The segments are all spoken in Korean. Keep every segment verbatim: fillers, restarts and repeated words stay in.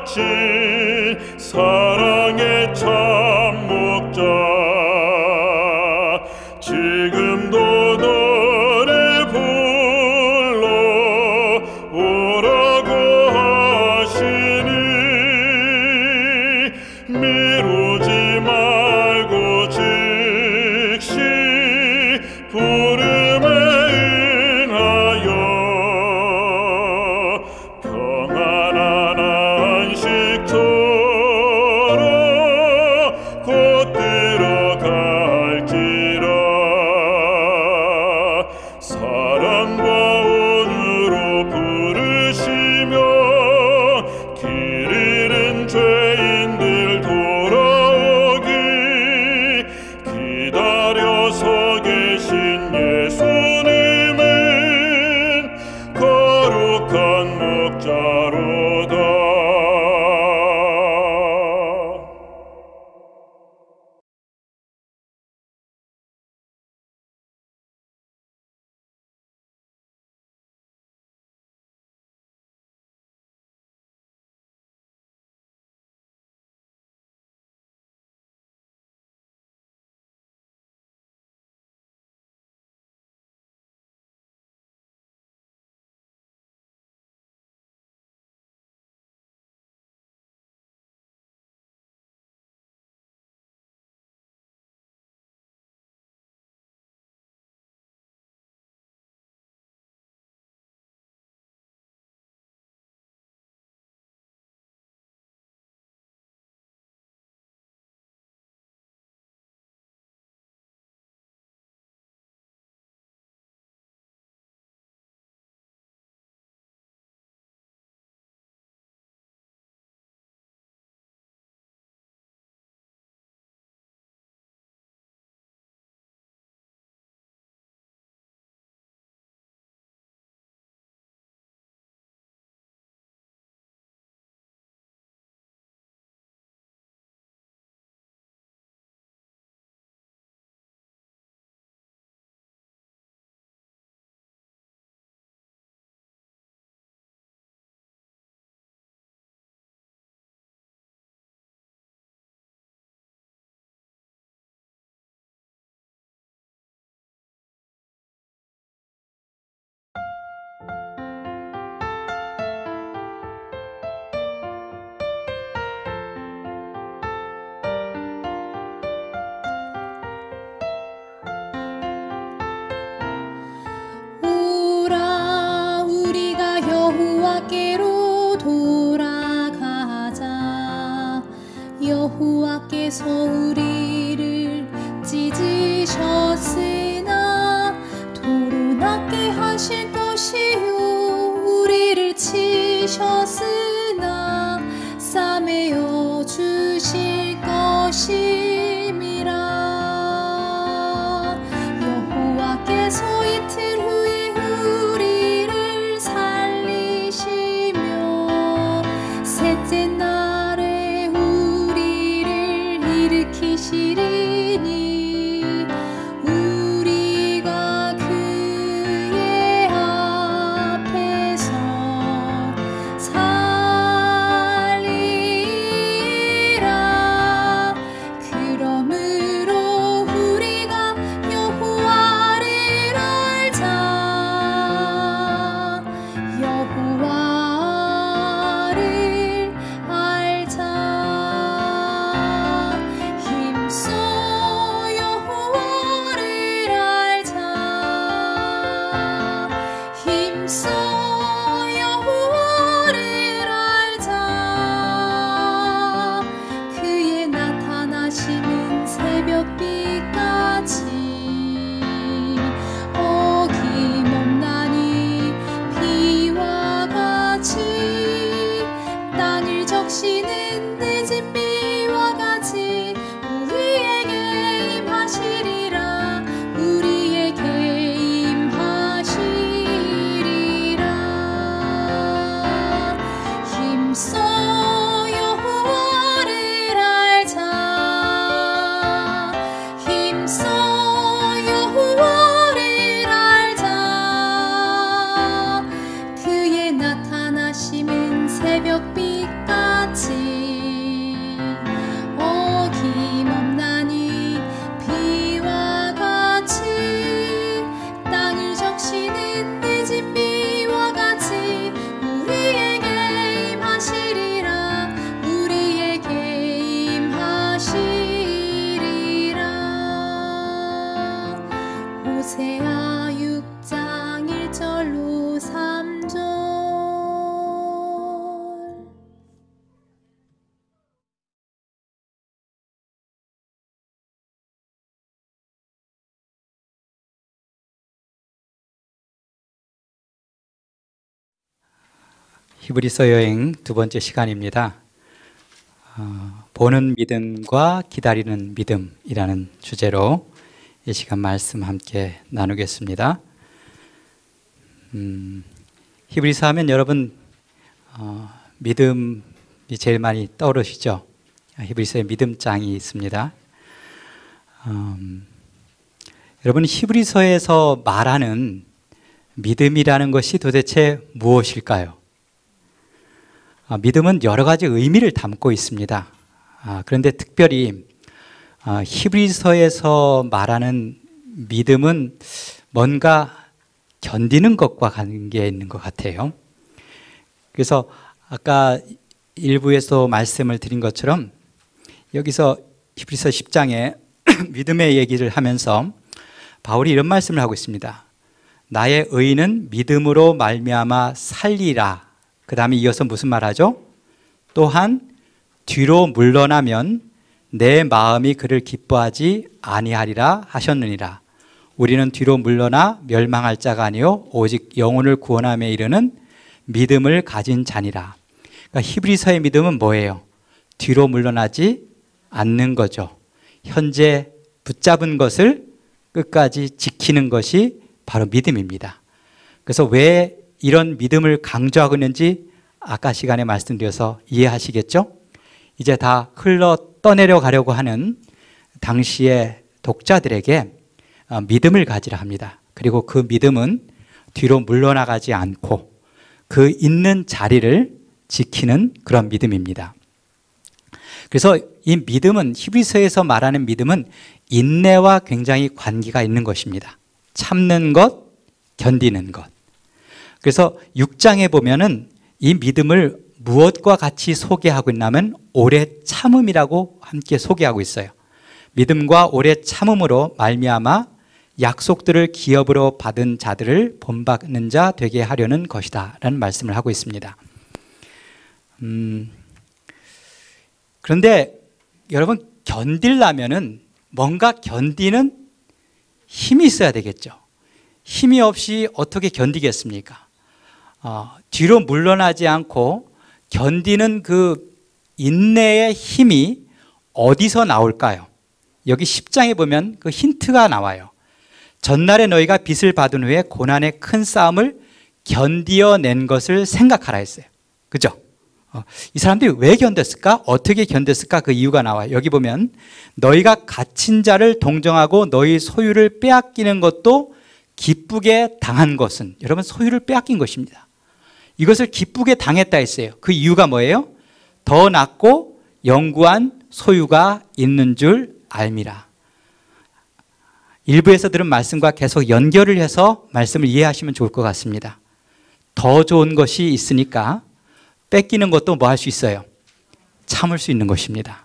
하신 사랑의 참 목자, 지금도 너를 불러 오라고 하시니 미루지 말고 즉시 부름에 응하여 평안한 안식처로 곧 들어갈지라. 사랑과 온유로 부르시며 길 잃은 죄인들 돌아오기 기다려서 계신 예수님은 거룩한 목자로다. 오라 우리가 여호와께로 돌아가자. 여호와께서 우리를 찢으셨으나 도로 낫게 하실 것이요 우리를 치셨으나 싸매어 주실 것임이라. 여호와께서 이틀 후에 우리를 살리시며 셋째 날에 우리를 일으키시리니 우리가 그의 앞에서 살리라. 그러므로 우리가 여호와를 알자. 여호와를 알자. 힘써 여호와를 알자. 힘써 여호와를 알자. 그의 나타나시는 새벽빛같이 어김없나니 비와 같이 땅을 적시는 늦은 비와 같이 우리에게 임하시리라. 우리에게 임하시리라. 힘써 여호와를 알자. 힘써 여호와를 알자. 그의 나타나심은 새벽빛같이 히브리서 여행 두 번째 시간입니다. 어, 보는 믿음과 기다리는 믿음이라는 주제로 이 시간 말씀 함께 나누겠습니다. 음, 히브리서 하면 여러분 어, 믿음이 제일 많이 떠오르시죠? 히브리서에 믿음장이 있습니다. 음, 여러분 히브리서에서 말하는 믿음이라는 것이 도대체 무엇일까요? 아, 믿음은 여러 가지 의미를 담고 있습니다. 아, 그런데 특별히 아, 히브리서에서 말하는 믿음은 뭔가 견디는 것과 관계 있는 것 같아요. 그래서 아까 일부에서 말씀을 드린 것처럼 여기서 히브리서 십 장에 믿음의 얘기를 하면서 바울이 이런 말씀을 하고 있습니다. 나의 의는 믿음으로 말미암아 살리라. 그 다음에 이어서 무슨 말하죠? 또한 뒤로 물러나면 내 마음이 그를 기뻐하지 아니하리라 하셨느니라. 우리는 뒤로 물러나 멸망할 자가 아니요 오직 영혼을 구원함에 이르는 믿음을 가진 자니라. 그러니까 히브리서의 믿음은 뭐예요? 뒤로 물러나지 않는 거죠. 현재 붙잡은 것을 끝까지 지키는 것이 바로 믿음입니다. 그래서 왜 이런 믿음을 강조하고 있는지 아까 시간에 말씀드려서 이해하시겠죠? 이제 다 흘러 떠내려 가려고 하는 당시의 독자들에게 믿음을 가지라 합니다. 그리고 그 믿음은 뒤로 물러나가지 않고 그 있는 자리를 지키는 그런 믿음입니다. 그래서 이 믿음은 히브리서에서 말하는 믿음은 인내와 굉장히 관계가 있는 것입니다. 참는 것, 견디는 것. 그래서 육 장에 보면은 이 믿음을 무엇과 같이 소개하고 있냐면 오래 참음이라고 함께 소개하고 있어요. 믿음과 오래 참음으로 말미암아 약속들을 기업으로 받은 자들을 본받는 자 되게 하려는 것이다 라는 말씀을 하고 있습니다. 음, 그런데 여러분 견디려면은 뭔가 견디는 힘이 있어야 되겠죠. 힘이 없이 어떻게 견디겠습니까? 어, 뒤로 물러나지 않고 견디는 그 인내의 힘이 어디서 나올까요? 여기 십 장에 보면 그 힌트가 나와요. 전날에 너희가 빚을 받은 후에 고난의 큰 싸움을 견디어낸 것을 생각하라 했어요. 그죠? 어, 이 사람들이 왜 견뎠을까? 어떻게 견뎠을까? 그 이유가 나와요. 여기 보면 너희가 갇힌 자를 동정하고 너희 소유를 빼앗기는 것도 기쁘게 당한 것은, 여러분 소유를 빼앗긴 것입니다. 이것을 기쁘게 당했다 했어요. 그 이유가 뭐예요? 더 낫고 영구한 소유가 있는 줄 알미라. 일부에서 들은 말씀과 계속 연결을 해서 말씀을 이해하시면 좋을 것 같습니다. 더 좋은 것이 있으니까 뺏기는 것도 뭐 할 수 있어요? 참을 수 있는 것입니다.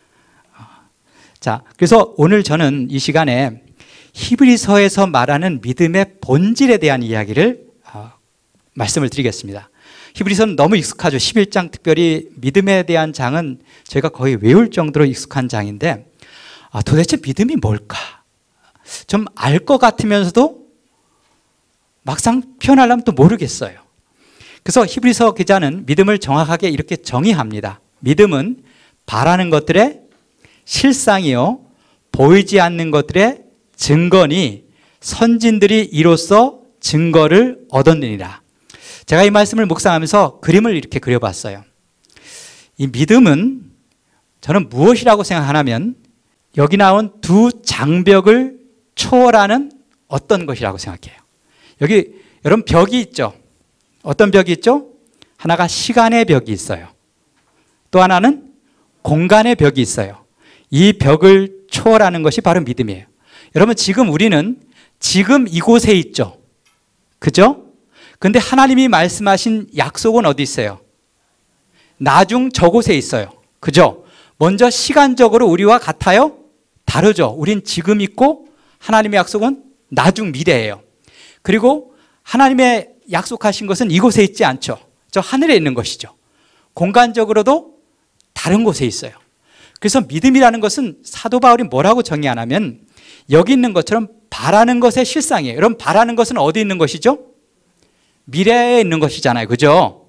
자, 그래서 오늘 저는 이 시간에 히브리서에서 말하는 믿음의 본질에 대한 이야기를 어, 말씀을 드리겠습니다. 히브리서는 너무 익숙하죠. 십일 장 특별히 믿음에 대한 장은 제가 거의 외울 정도로 익숙한 장인데 아, 도대체 믿음이 뭘까? 좀 알 것 같으면서도 막상 표현하려면 또 모르겠어요. 그래서 히브리서 기자는 믿음을 정확하게 이렇게 정의합니다. 믿음은 바라는 것들의 실상이요 보이지 않는 것들의 증거니 선진들이 이로써 증거를 얻었느니라. 제가 이 말씀을 묵상하면서 그림을 이렇게 그려봤어요. 이 믿음은 저는 무엇이라고 생각하냐면 여기 나온 두 장벽을 초월하는 어떤 것이라고 생각해요. 여기 여러분 벽이 있죠. 어떤 벽이 있죠? 하나가 시간의 벽이 있어요. 또 하나는 공간의 벽이 있어요. 이 벽을 초월하는 것이 바로 믿음이에요. 여러분 지금 우리는 지금 이곳에 있죠. 그죠? 근데 하나님이 말씀하신 약속은 어디 있어요? 나중 저곳에 있어요. 그죠? 먼저 시간적으로 우리와 같아요? 다르죠. 우린 지금 있고 하나님의 약속은 나중 미래예요. 그리고 하나님의 약속하신 것은 이곳에 있지 않죠. 저 하늘에 있는 것이죠. 공간적으로도 다른 곳에 있어요. 그래서 믿음이라는 것은 사도 바울이 뭐라고 정의하냐면 여기 있는 것처럼 바라는 것의 실상이에요. 여러분 바라는 것은 어디 있는 것이죠? 미래에 있는 것이잖아요. 그죠?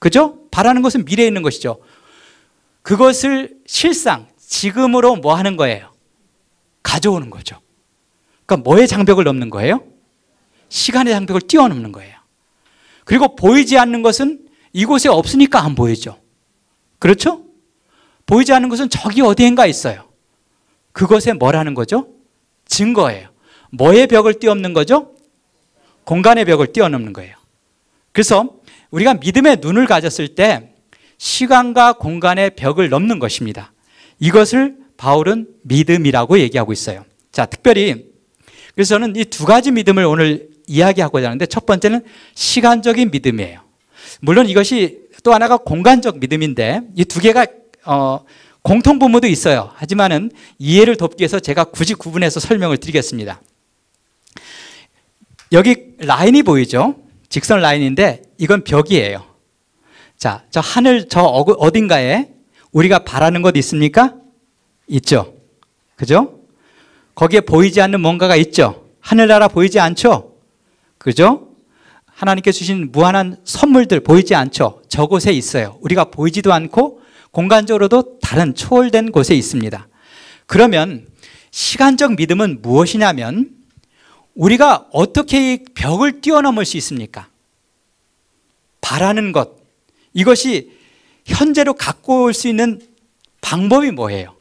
그죠? 바라는 것은 미래에 있는 것이죠. 그것을 실상 지금으로 뭐 하는 거예요? 가져오는 거죠. 그러니까 뭐의 장벽을 넘는 거예요? 시간의 장벽을 뛰어넘는 거예요. 그리고 보이지 않는 것은 이곳에 없으니까 안 보이죠. 그렇죠? 보이지 않는 것은 저기 어디엔가 있어요. 그것에 뭐라는 거죠? 증거예요. 뭐의 벽을 뛰어넘는 거죠? 공간의 벽을 뛰어넘는 거예요. 그래서 우리가 믿음의 눈을 가졌을 때 시간과 공간의 벽을 넘는 것입니다. 이것을 바울은 믿음이라고 얘기하고 있어요. 자, 특별히 그래서 저는 이 두 가지 믿음을 오늘 이야기하고자 하는데, 첫 번째는 시간적인 믿음이에요. 물론 이것이 또 하나가 공간적 믿음인데 이 두 개가 어, 공통 부모도 있어요. 하지만은 이해를 돕기 위해서 제가 굳이 구분해서 설명을 드리겠습니다. 여기 라인이 보이죠? 직선 라인인데 이건 벽이에요. 자, 저 하늘 저 어딘가에 우리가 바라는 것 있습니까? 있죠. 그죠? 거기에 보이지 않는 뭔가가 있죠. 하늘나라 보이지 않죠? 그죠? 하나님께 주신 무한한 선물들 보이지 않죠? 저곳에 있어요. 우리가 보이지도 않고 공간적으로도 다른 초월된 곳에 있습니다. 그러면 시간적 믿음은 무엇이냐면 우리가 어떻게 이 벽을 뛰어넘을 수 있습니까? 바라는 것, 이것이 현재로 갖고 올 수 있는 방법이 뭐예요?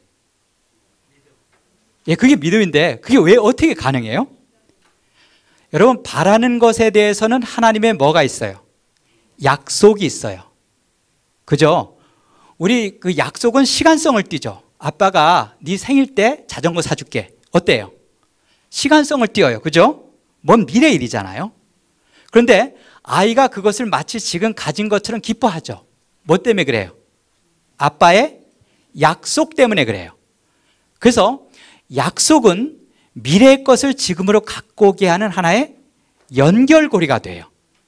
예, 그게 믿음인데 그게 왜 어떻게 가능해요? 여러분, 바라는 것에 대해서는 하나님의 뭐가 있어요? 약속이 있어요. 그죠? 우리 그 약속은 시간성을 띠죠. 아빠가 네 생일 때 자전거 사줄게. 어때요? 시간성을 띄어요. 그죠? 먼 미래 일이잖아요. 그런데 아이가 그것을 마치 지금 가진 것처럼 기뻐하죠. 뭐 때문에 그래요? 아빠의 약속 때문에 그래요. 그래서 약속은 미래의 것을 지금으로 갖고 오게 하는 하나의 연결고리가 돼요.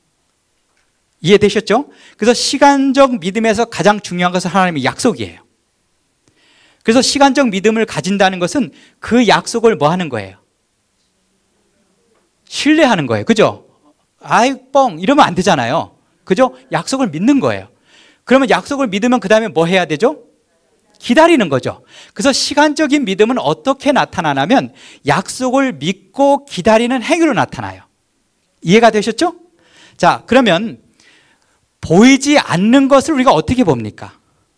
이해되셨죠? 그래서 시간적 믿음에서 가장 중요한 것은 하나님의 약속이에요. 그래서 시간적 믿음을 가진다는 것은 그 약속을 뭐 하는 거예요? 신뢰하는 거예요. 그죠? 아이 뻥 이러면 안 되잖아요. 그죠? 약속을 믿는 거예요. 그러면 약속을 믿으면 그 다음에 뭐 해야 되죠? 기다리는 거죠. 그래서 시간적인 믿음은 어떻게 나타나냐면 약속을 믿고 기다리는 행위로 나타나요. 이해가 되셨죠? 자, 그러면 보이지 않는 것을 우리가 어떻게 봅니까?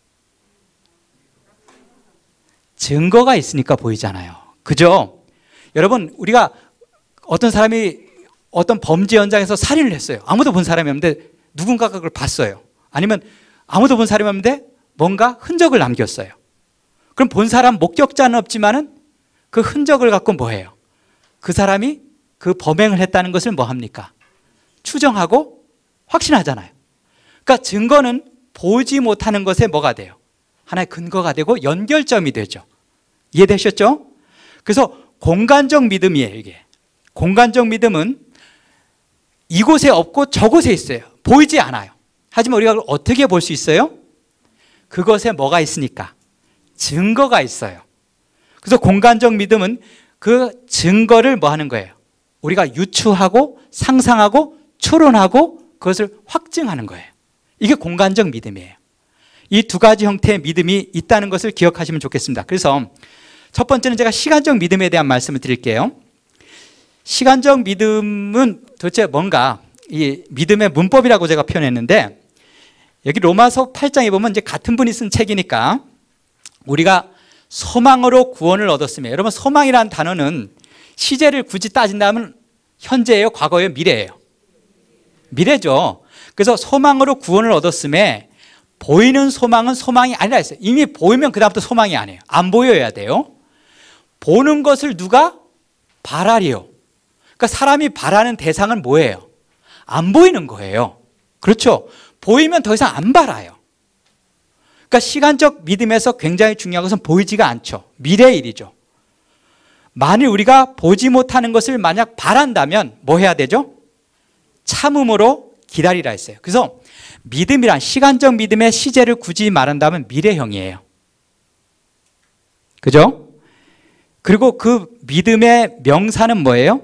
증거가 있으니까 보이잖아요. 그죠? 여러분, 우리가 어떤 사람이 어떤 범죄 현장에서 살인을 했어요. 아무도 본 사람이 없는데 누군가가 그걸 봤어요. 아니면 아무도 본 사람이 없는데 뭔가 흔적을 남겼어요. 그럼 본 사람 목격자는 없지만은 그 흔적을 갖고 뭐 해요? 그 사람이 그 범행을 했다는 것을 뭐 합니까? 추정하고 확신하잖아요. 그러니까 증거는 보지 못하는 것에 뭐가 돼요? 하나의 근거가 되고 연결점이 되죠. 이해되셨죠? 그래서 공간적 믿음이에요, 이게. 공간적 믿음은 이곳에 없고 저곳에 있어요. 보이지 않아요. 하지만 우리가 그걸 어떻게 볼 수 있어요? 그것에 뭐가 있으니까? 증거가 있어요. 그래서 공간적 믿음은 그 증거를 뭐 하는 거예요? 우리가 유추하고 상상하고 추론하고 그것을 확증하는 거예요. 이게 공간적 믿음이에요. 이 두 가지 형태의 믿음이 있다는 것을 기억하시면 좋겠습니다. 그래서 첫 번째는 제가 시간적 믿음에 대한 말씀을 드릴게요. 시간적 믿음은 도대체 뭔가, 이 믿음의 문법이라고 제가 표현했는데, 여기 로마서 팔 장에 보면 이제 같은 분이 쓴 책이니까 우리가 소망으로 구원을 얻었으며, 여러분 소망이라는 단어는 시제를 굳이 따진다면 현재예요, 과거예요, 미래예요? 미래죠. 그래서 소망으로 구원을 얻었음에 보이는 소망은 소망이 아니라 했어요. 이미 보이면 그다음부터 소망이 아니에요. 안 보여야 돼요. 보는 것을 누가 바라리요. 그러니까 사람이 바라는 대상은 뭐예요? 안 보이는 거예요. 그렇죠? 보이면 더 이상 안 바라요. 그러니까 시간적 믿음에서 굉장히 중요한 것은 보이지가 않죠. 미래의 일이죠. 만일 우리가 보지 못하는 것을 만약 바란다면 뭐 해야 되죠? 참음으로 기다리라 했어요. 그래서 믿음이란, 시간적 믿음의 시제를 굳이 말한다면 미래형이에요. 그죠? 그리고 그 믿음의 명사는 뭐예요?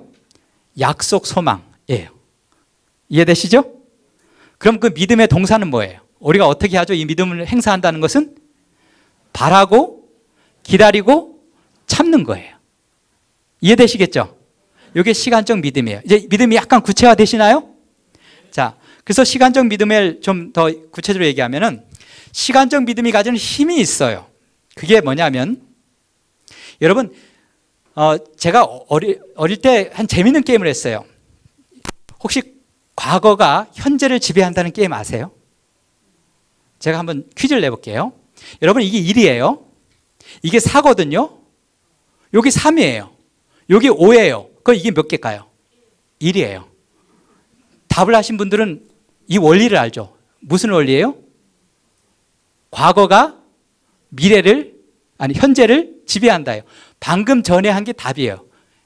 약속, 소망이에요. 이해되시죠? 그럼 그 믿음의 동사는 뭐예요? 우리가 어떻게 하죠? 이 믿음을 행사한다는 것은 바라고 기다리고 참는 거예요. 이해되시겠죠? 이게 시간적 믿음이에요. 이제 믿음이 약간 구체화되시나요? 자, 그래서 시간적 믿음을 좀 더 구체적으로 얘기하면은 시간적 믿음이 가지는 힘이 있어요. 그게 뭐냐면 여러분 어, 제가 어리, 어릴 때 한 재밌는 게임을 했어요. 혹시 과거가 현재를 지배한다는 게임 아세요? 제가 한번 퀴즈를 내볼게요. 여러분 이게 일이에요. 이게 사거든요. 여기 삼이에요. 여기 오예요. 그럼 이게 몇 개일까요? 일이에요. 답을 하신 분들은 이 원리를 알죠. 무슨 원리예요? 과거가 미래를 아니 현재를 지배한다예요. 방금 전에 한 게 답이에요.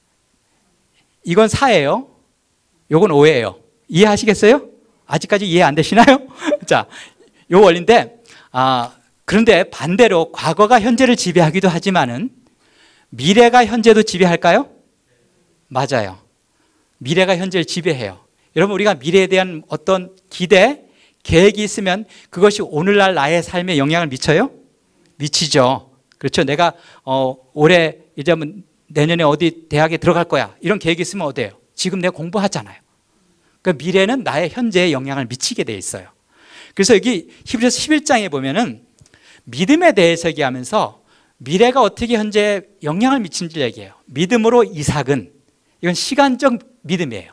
이건 사예요. 이건 오예요. 이해하시겠어요? 아직까지 이해 안 되시나요? 자, 요 원리인데 아, 그런데 반대로 과거가 현재를 지배하기도 하지만은 미래가 현재도 지배할까요? 맞아요. 미래가 현재를 지배해요. 여러분 우리가 미래에 대한 어떤 기대, 계획이 있으면 그것이 오늘날 나의 삶에 영향을 미쳐요? 미치죠. 그렇죠. 내가 어, 올해 이제 내년에 어디 대학에 들어갈 거야. 이런 계획이 있으면 어때요? 지금 내가 공부하잖아요. 그러니까 미래는 나의 현재에 영향을 미치게 돼 있어요. 그래서 여기 히브리서 십일 장에 보면은 믿음에 대해서 얘기하면서 미래가 어떻게 현재에 영향을 미치는지를 얘기해요. 믿음으로 이삭은 이건 시간적 믿음이에요.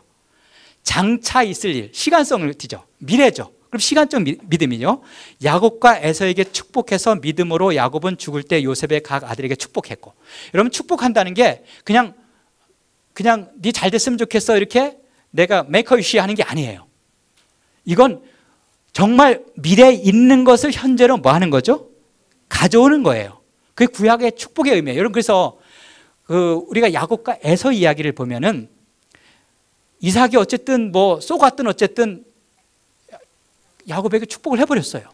장차 있을 일, 시간성을 띠죠. 미래죠. 그럼 시간적 믿음이죠. 야곱과 에서에게 축복해서 믿음으로 야곱은 죽을 때 요셉의 각 아들에게 축복했고, 여러분 축복한다는 게 그냥 그냥 네 잘 됐으면 좋겠어 이렇게 내가 make a wish 하는 게 아니에요. 이건 정말 미래에 있는 것을 현재로 뭐 하는 거죠? 가져오는 거예요. 그게 구약의 축복의 의미예요. 여러분 그래서 그 우리가 야곱과 에서 이야기를 보면은 이삭이 어쨌든 뭐 쏘갔든 어쨌든 야곱에게 축복을 해버렸어요.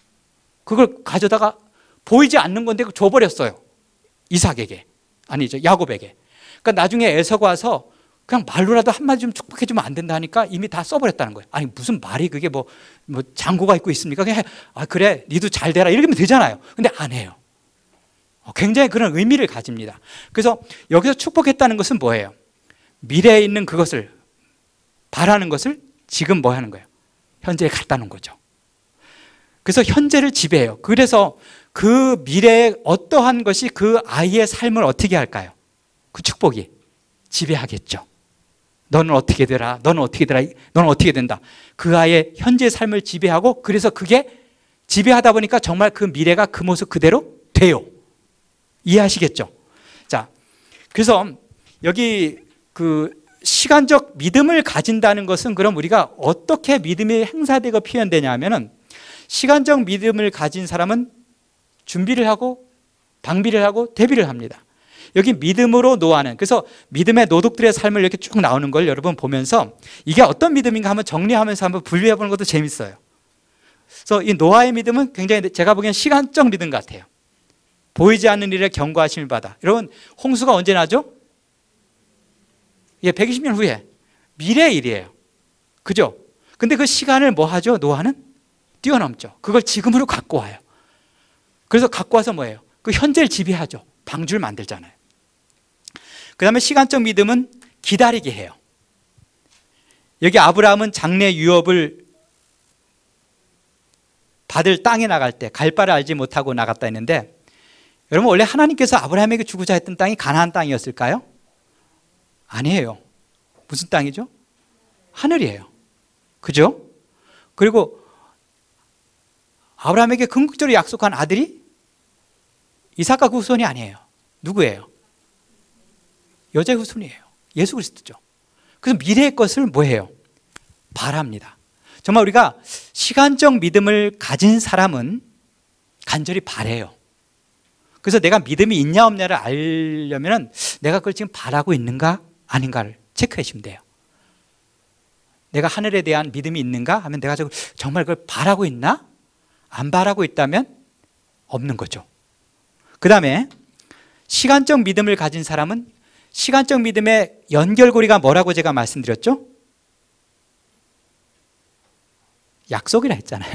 그걸 가져다가 보이지 않는 건데 줘버렸어요. 이삭에게. 아니죠. 야곱에게. 그러니까 나중에 에서가 와서 그냥 말로라도 한마디 좀 축복해주면 안 된다 하니까 이미 다 써버렸다는 거예요. 아니 무슨 말이 그게 뭐, 뭐 장고가 있고 있습니까? 그냥 아 그래 니도 잘 되라 이렇게 하면 되잖아요. 근데 안 해요. 굉장히 그런 의미를 가집니다. 그래서 여기서 축복했다는 것은 뭐예요? 미래에 있는 그것을 바라는 것을 지금 뭐 하는 거예요? 현재에 갖다 놓은 거죠. 그래서 현재를 지배해요. 그래서 그 미래에 어떠한 것이 그 아이의 삶을 어떻게 할까요? 그 축복이 지배하겠죠. 너는 어떻게 되라, 너는 어떻게 되라, 너는 어떻게 된다. 그 아이의 현재 삶을 지배하고 그래서 그게 지배하다 보니까 정말 그 미래가 그 모습 그대로 돼요. 이해하시겠죠? 자, 그래서 여기 그 시간적 믿음을 가진다는 것은 그럼 우리가 어떻게 믿음이 행사되고 표현되냐 하면은 시간적 믿음을 가진 사람은 준비를 하고 방비를 하고 대비를 합니다. 여기 믿음으로 노하는, 그래서 믿음의 노독들의 삶을 이렇게 쭉 나오는 걸 여러분 보면서 이게 어떤 믿음인가 한번 정리하면서 한번 분류해 보는 것도 재밌어요. 그래서 이 노아의 믿음은 굉장히 제가 보기엔 시간적 믿음 같아요. 보이지 않는 일에 경고하심을 받아. 여러분 홍수가 언제 나죠? 예, 백이십 년 후에 미래의 일이에요. 그죠? 근데 그 시간을 뭐 하죠? 노아는 뛰어넘죠. 그걸 지금으로 갖고 와요. 그래서 갖고 와서 뭐예요? 그 현재를 지배하죠. 방주를 만들잖아요. 그 다음에 시간적 믿음은 기다리게 해요. 여기 아브라함은 장래 유업을 받을 땅에 나갈 때 갈 바를 알지 못하고 나갔다 했는데, 여러분 원래 하나님께서 아브라함에게 주고자 했던 땅이 가나안 땅이었을까요? 아니에요. 무슨 땅이죠? 하늘이에요. 그죠? 그리고 아브라함에게 궁극적으로 약속한 아들이 이삭과 그 후손이 아니에요. 누구예요? 여자의 후손이에요. 예수 그리스도죠. 그래서 미래의 것을 뭐해요? 바랍니다. 정말 우리가 시간적 믿음을 가진 사람은 간절히 바래요. 그래서 내가 믿음이 있냐 없냐를 알려면 내가 그걸 지금 바라고 있는가 아닌가를 체크해 주시면 돼요. 내가 하늘에 대한 믿음이 있는가 하면 내가 정말 그걸 바라고 있나? 안 바라고 있다면 없는 거죠. 그 다음에 시간적 믿음을 가진 사람은 시간적 믿음의 연결고리가 뭐라고 제가 말씀드렸죠? 약속이라 했잖아요.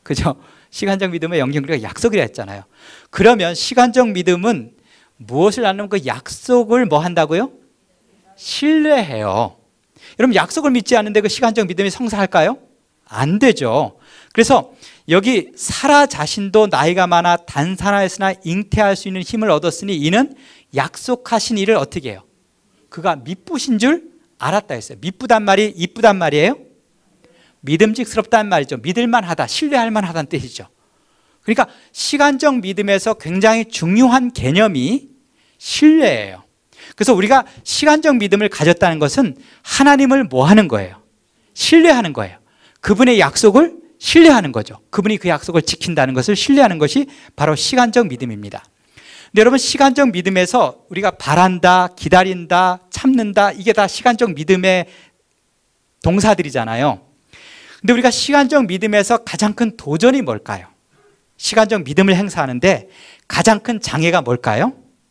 그죠? 시간적 믿음은 영적 우리가 약속이라 했잖아요. 그러면 시간적 믿음은 무엇을 나누면 그 약속을 뭐 한다고요? 신뢰해요. 여러분 약속을 믿지 않는데 그 시간적 믿음이 성사할까요? 안 되죠. 그래서 여기 사라 자신도 나이가 많아 단산하였으나 잉태할 수 있는 힘을 얻었으니 이는 약속하신 일을 어떻게 해요? 그가 미쁘신 줄 알았다 했어요. 미쁘단 말이 이쁘단 말이에요? 믿음직스럽다는 말이죠. 믿을만하다, 신뢰할 만하다는 뜻이죠. 그러니까 시간적 믿음에서 굉장히 중요한 개념이 신뢰예요. 그래서 우리가 시간적 믿음을 가졌다는 것은 하나님을 뭐 하는 거예요? 신뢰하는 거예요. 그분의 약속을 신뢰하는 거죠. 그분이 그 약속을 지킨다는 것을 신뢰하는 것이 바로 시간적 믿음입니다. 근데 여러분 시간적 믿음에서 우리가 바란다, 기다린다, 참는다 이게 다 시간적 믿음의 동사들이잖아요. 근데 우리가 시간적 믿음에서 가장 큰 도전이 뭘까요? 시간적 믿음을 행사하는데 가장 큰 장애가 뭘까요?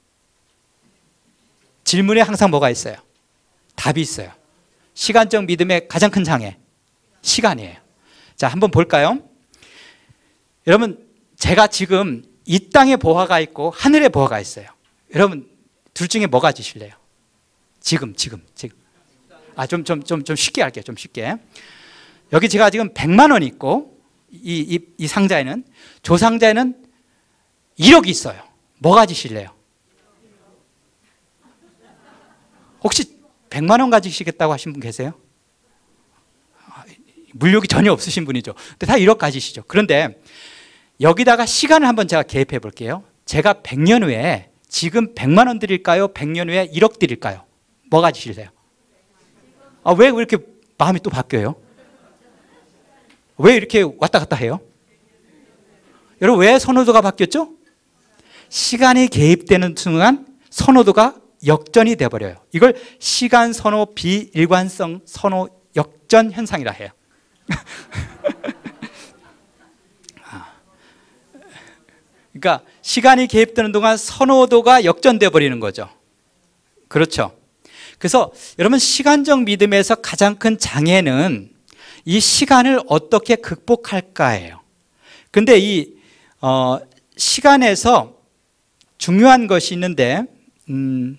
질문에 항상 뭐가 있어요? 답이 있어요. 시간적 믿음의 가장 큰 장애, 시간이에요. 자, 한번 볼까요? 여러분, 제가 지금 이 땅에 보화가 있고 하늘에 보화가 있어요. 여러분, 둘 중에 뭐 가지실래요? 지금, 지금, 지금. 아, 좀, 좀, 좀, 좀 쉽게 할게요. 좀 쉽게. 여기 제가 지금 백만 원이 있고 이, 이, 이 상자에는 조 상자에는 일억이 있어요. 뭐 가지실래요? 혹시 백만 원 가지시겠다고 하신 분 계세요? 물욕이 전혀 없으신 분이죠. 근데 다 일억 가지시죠. 그런데 여기다가 시간을 한번 제가 개입해 볼게요. 제가 백 년 후에 지금 백만 원 드릴까요? 백 년 후에 일억 드릴까요? 뭐 가지실래요? 아, 왜 이렇게 마음이 또 바뀌어요? 왜 이렇게 왔다 갔다 해요? 여러분 왜 선호도가 바뀌었죠? 시간이 개입되는 순간 선호도가 역전이 돼버려요. 이걸 시간 선호 비일관성 선호 역전 현상이라 해요. 그러니까 시간이 개입되는 동안 선호도가 역전돼 버리는 거죠. 그렇죠. 그래서 여러분 시간적 믿음에서 가장 큰 장애는 이 시간을 어떻게 극복할까예요. 근데 이 어, 시간에서 중요한 것이 있는데 음,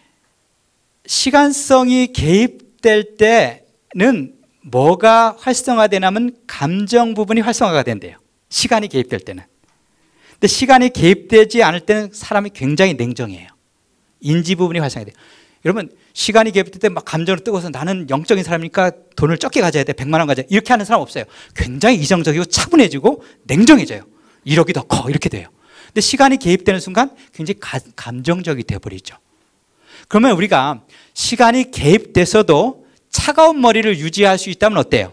시간성이 개입될 때는 뭐가 활성화되냐면 감정 부분이 활성화가 된대요. 시간이 개입될 때는. 근데 시간이 개입되지 않을 때는 사람이 굉장히 냉정해요. 인지 부분이 활성화돼요. 여러분 시간이 개입될 때 막 감정으로 뜨거워서 나는 영적인 사람이니까 돈을 적게 가져야 돼, 백만 원 가져야 돼 이렇게 하는 사람 없어요. 굉장히 이성적이고 차분해지고 냉정해져요. 일억이 더 커 이렇게 돼요. 근데 시간이 개입되는 순간 굉장히 가, 감정적이 돼버리죠. 그러면 우리가 시간이 개입돼서도 차가운 머리를 유지할 수 있다면 어때요?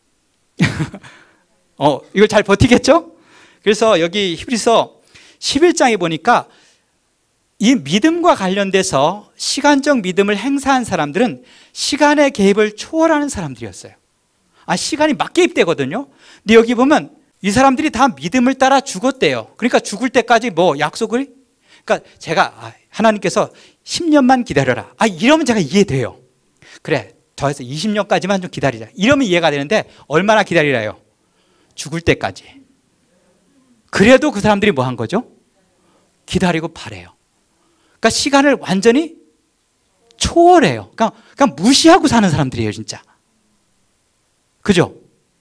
어, 이걸 잘 버티겠죠? 그래서 여기 히브리서 십일 장에 보니까 이 믿음과 관련돼서 시간적 믿음을 행사한 사람들은 시간의 개입을 초월하는 사람들이었어요. 아, 시간이 막 개입되거든요. 근데 여기 보면 이 사람들이 다 믿음을 따라 죽었대요. 그러니까 죽을 때까지 뭐 약속을, 그러니까 제가 아, 하나님께서 십 년만 기다려라. 아, 이러면 제가 이해돼요. 그래, 더해서 이십 년까지만 좀 기다리자. 이러면 이해가 되는데 얼마나 기다리라요? 죽을 때까지. 그래도 그 사람들이 뭐 한 거죠? 기다리고 바래요. 그러니까 시간을 완전히 초월해요. 그러니까, 그냥 무시하고 사는 사람들이에요, 진짜. 그죠?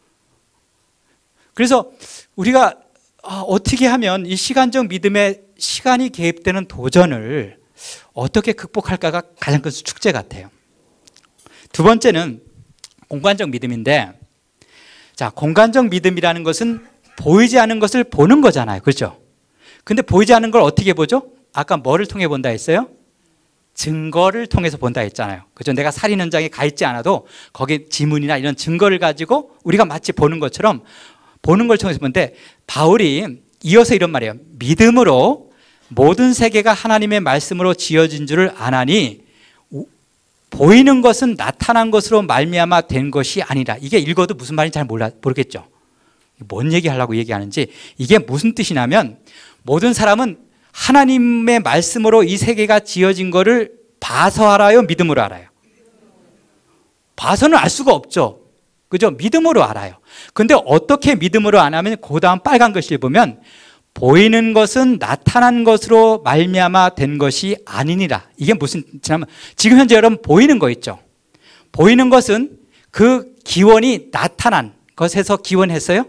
그래서 우리가 어떻게 하면 이 시간적 믿음에 시간이 개입되는 도전을 어떻게 극복할까가 가장 큰 축제 같아요. 두 번째는 공간적 믿음인데, 자, 공간적 믿음이라는 것은 보이지 않는 것을 보는 거잖아요. 그렇죠? 근데 보이지 않는 걸 어떻게 보죠? 아까 뭐를 통해 본다 했어요? 증거를 통해서 본다 했잖아요. 그죠? 내가 살인 현장에 가 있지 않아도 거기 지문이나 이런 증거를 가지고 우리가 마치 보는 것처럼 보는 걸 통해서 보는데, 바울이 이어서 이런 말이에요. 믿음으로 모든 세계가 하나님의 말씀으로 지어진 줄을 아나니 보이는 것은 나타난 것으로 말미암아 된 것이 아니라. 이게 읽어도 무슨 말인지 잘 몰라, 모르겠죠. 뭔 얘기하려고 얘기하는지. 이게 무슨 뜻이냐면 모든 사람은 하나님의 말씀으로 이 세계가 지어진 거를 봐서 알아요? 믿음으로 알아요? 봐서는 알 수가 없죠. 그죠? 믿음으로 알아요. 근데 어떻게 믿음으로 안 하면 그 다음 빨간 글씨를 보면 보이는 것은 나타난 것으로 말미암아 된 것이 아니니라. 이게 무슨 지금 현재 여러분 보이는 거 있죠? 보이는 것은 그 기원이 나타난 것에서 기원했어요?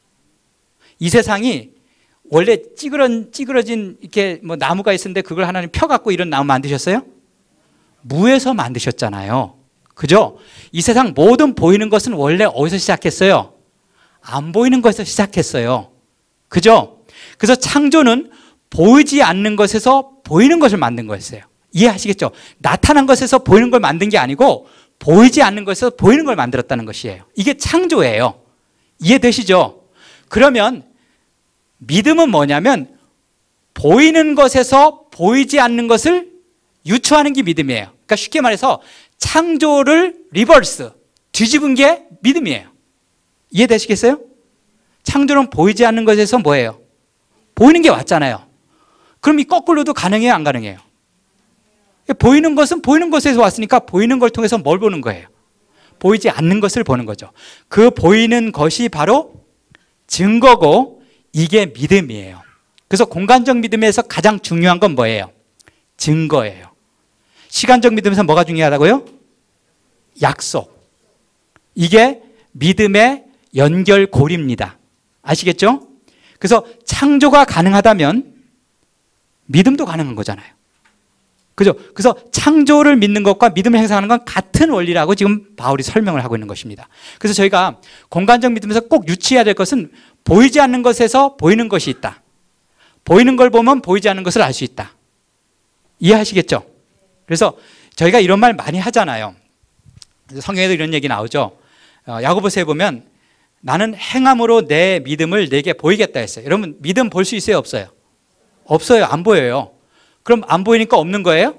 이 세상이 원래 찌그러, 찌그러진 이렇게 뭐 나무가 있었는데 그걸 하나님 펴갖고 이런 나무 만드셨어요? 무에서 만드셨잖아요. 그죠? 이 세상 모든 보이는 것은 원래 어디서 시작했어요? 안 보이는 것에서 시작했어요. 그죠? 그래서 창조는 보이지 않는 것에서 보이는 것을 만든 거였어요. 이해하시겠죠? 나타난 것에서 보이는 걸 만든 게 아니고 보이지 않는 것에서 보이는 걸 만들었다는 것이에요. 이게 창조예요. 이해되시죠? 그러면 믿음은 뭐냐면 보이는 것에서 보이지 않는 것을 유추하는 게 믿음이에요. 그러니까 쉽게 말해서 창조를 리버스, 뒤집은 게 믿음이에요. 이해되시겠어요? 창조는 보이지 않는 것에서 뭐예요? 보이는 게 왔잖아요. 그럼 이 거꾸로도 가능해요? 안 가능해요? 보이는 것은 보이는 것에서 왔으니까 보이는 걸 통해서 뭘 보는 거예요? 보이지 않는 것을 보는 거죠. 그 보이는 것이 바로 증거고 이게 믿음이에요. 그래서 공간적 믿음에서 가장 중요한 건 뭐예요? 증거예요. 시간적 믿음에서 뭐가 중요하다고요? 약속. 이게 믿음의 연결고리입니다. 아시겠죠? 그래서 창조가 가능하다면 믿음도 가능한 거잖아요. 그죠? 그래서 창조를 믿는 것과 믿음을 행사하는 건 같은 원리라고 지금 바울이 설명을 하고 있는 것입니다. 그래서 저희가 공간적 믿음에서 꼭 유치해야 될 것은 보이지 않는 것에서 보이는 것이 있다. 보이는 걸 보면 보이지 않는 것을 알 수 있다. 이해하시겠죠? 그래서 저희가 이런 말 많이 하잖아요. 성경에도 이런 얘기 나오죠. 어, 야고보서에 보면 나는 행함으로 내 믿음을 내게 보이겠다 했어요. 여러분 믿음 볼 수 있어요? 없어요? 없어요. 안 보여요. 그럼 안 보이니까 없는 거예요?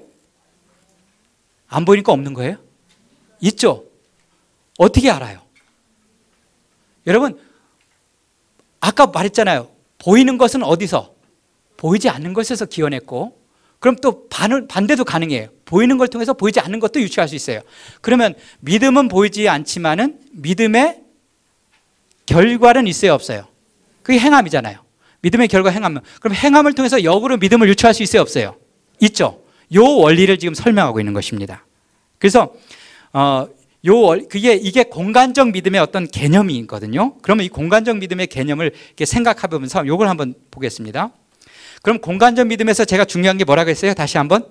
안 보이니까 없는 거예요? 있죠. 어떻게 알아요? 여러분 아까 말했잖아요. 보이는 것은 어디서? 보이지 않는 것에서 기원했고, 그럼 또 반, 반대도 가능해요. 보이는 걸 통해서 보이지 않는 것도 유추할 수 있어요. 그러면 믿음은 보이지 않지만은 믿음의 결과는 있어요? 없어요? 그게 행함이잖아요. 믿음의 결과 행함. 그럼 행함을 통해서 역으로 믿음을 유추할 수 있어요? 없어요? 있죠. 요 원리를 지금 설명하고 있는 것입니다. 그래서 어, 요 원, 그게 이게 공간적 믿음의 어떤 개념이 있거든요. 그러면 이 공간적 믿음의 개념을 이렇게 생각해보면서 요걸 한번 보겠습니다. 그럼 공간적 믿음에서 제가 중요한 게 뭐라고 했어요? 다시 한번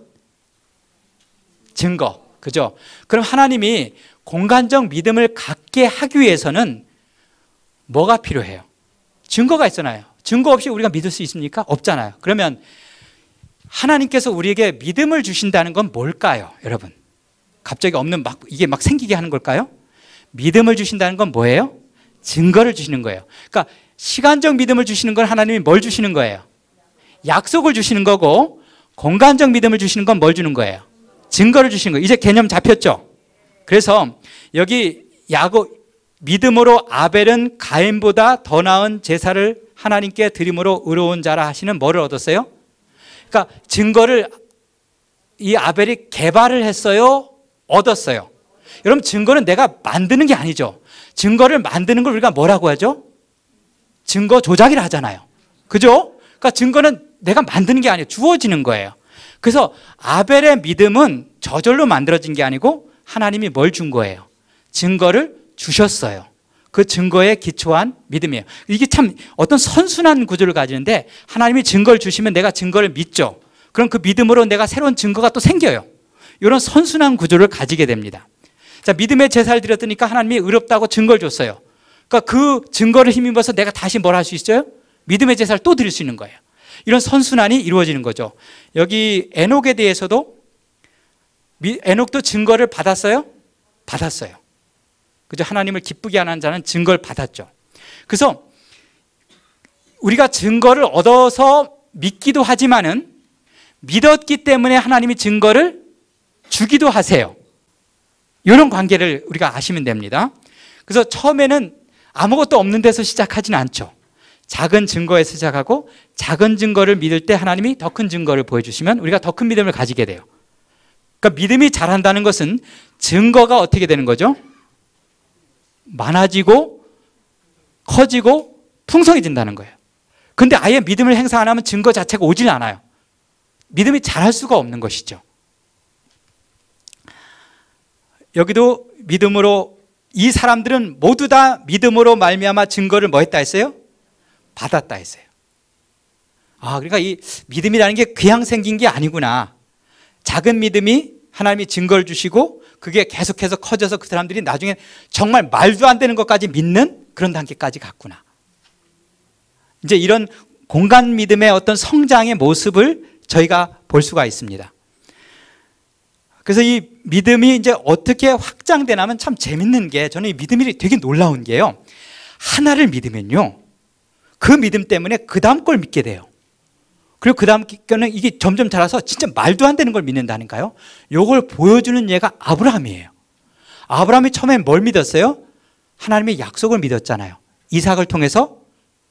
증거. 그죠? 그럼 하나님이 공간적 믿음을 갖게 하기 위해서는 뭐가 필요해요? 증거가 있잖아요. 증거 없이 우리가 믿을 수 있습니까? 없잖아요. 그러면 하나님께서 우리에게 믿음을 주신다는 건 뭘까요? 여러분 갑자기 없는 막 이게 막 생기게 하는 걸까요? 믿음을 주신다는 건 뭐예요? 증거를 주시는 거예요. 그러니까 시간적 믿음을 주시는 건 하나님이 뭘 주시는 거예요? 약속을 주시는 거고, 공간적 믿음을 주시는 건 뭘 주는 거예요? 증거를 주시는 거예요. 이제 개념 잡혔죠? 그래서 여기 야곱 믿음으로 아벨은 가인보다 더 나은 제사를 하나님께 드림으로 의로운 자라 하시는 뭐를 얻었어요? 그러니까 증거를 이 아벨이 개발을 했어요? 얻었어요? 여러분 증거는 내가 만드는 게 아니죠. 증거를 만드는 걸 우리가 뭐라고 하죠? 증거 조작이라 하잖아요. 그죠? 그러니까 증거는 내가 만드는 게 아니에요. 주어지는 거예요. 그래서 아벨의 믿음은 저절로 만들어진 게 아니고 하나님이 뭘 준 거예요? 증거를 주셨어요. 그 증거에 기초한 믿음이에요. 이게 참 어떤 선순환 구조를 가지는데, 하나님이 증거를 주시면 내가 증거를 믿죠. 그럼 그 믿음으로 내가 새로운 증거가 또 생겨요. 이런 선순환 구조를 가지게 됩니다. 자, 믿음의 제사를 드렸으니까 하나님이 의롭다고 증거를 줬어요. 그러니까 그 증거를 힘입어서 내가 다시 뭘 할 수 있어요? 믿음의 제사를 또 드릴 수 있는 거예요. 이런 선순환이 이루어지는 거죠. 여기 에녹에 대해서도 에녹도 증거를 받았어요? 받았어요. 그죠? 하나님을 기쁘게 하는 자는 증거를 받았죠. 그래서 우리가 증거를 얻어서 믿기도 하지만은 믿었기 때문에 하나님이 증거를 주기도 하세요. 이런 관계를 우리가 아시면 됩니다. 그래서 처음에는 아무것도 없는 데서 시작하지는 않죠. 작은 증거에서 시작하고 작은 증거를 믿을 때 하나님이 더 큰 증거를 보여주시면 우리가 더 큰 믿음을 가지게 돼요. 그러니까 믿음이 자란다는 것은 증거가 어떻게 되는 거죠? 많아지고 커지고 풍성해진다는 거예요. 근데 아예 믿음을 행사 안 하면 증거 자체가 오질 않아요. 믿음이 자랄 수가 없는 것이죠. 여기도 믿음으로, 이 사람들은 모두 다 믿음으로 말미암아 증거를 뭐 했다 했어요? 받았다 했어요. 아, 그러니까 이 믿음이라는 게 그냥 생긴 게 아니구나. 작은 믿음이 하나님이 증거를 주시고 그게 계속해서 커져서 그 사람들이 나중에 정말 말도 안 되는 것까지 믿는 그런 단계까지 갔구나. 이제 이런 공간 믿음의 어떤 성장의 모습을 저희가 볼 수가 있습니다. 그래서 이 믿음이 이제 어떻게 확장되냐면 참 재밌는 게, 저는 이 믿음이 되게 놀라운 게요, 하나를 믿으면요 그 믿음 때문에 그 다음 걸 믿게 돼요. 그리고 그 다음 거는 이게 점점 자라서 진짜 말도 안 되는 걸 믿는다니까요. 요걸 보여주는 예가 아브라함이에요. 아브라함이 처음에 뭘 믿었어요? 하나님의 약속을 믿었잖아요. 이삭을 통해서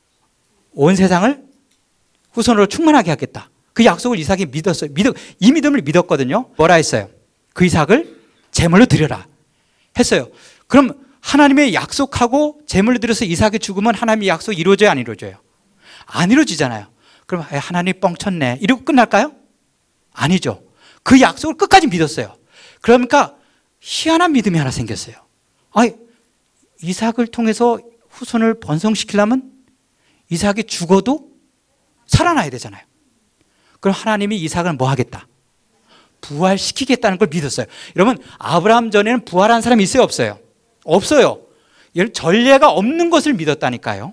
온 세상을 후손으로 충만하게 하겠다. 그 약속을 이삭이 믿었어요. 믿어, 이 믿음을 믿었거든요. 뭐라 했어요? 그 이삭을 제물로 드려라 했어요. 그럼 하나님의 약속하고 제물로 드려서 이삭이 죽으면 하나님의 약속 이루어져요, 안 이루어져요? 안 이루어지잖아요. 그럼 하나님 뻥쳤네 이러고 끝날까요? 아니죠. 그 약속을 끝까지 믿었어요. 그러니까 희한한 믿음이 하나 생겼어요. 아니, 이삭을 통해서 후손을 번성시키려면 이삭이 죽어도 살아나야 되잖아요. 그럼 하나님이 이삭을 뭐 하겠다? 부활시키겠다는 걸 믿었어요. 여러분, 아브라함 전에는 부활한 사람이 있어요, 없어요? 없어요. 전례가 없는 것을 믿었다니까요.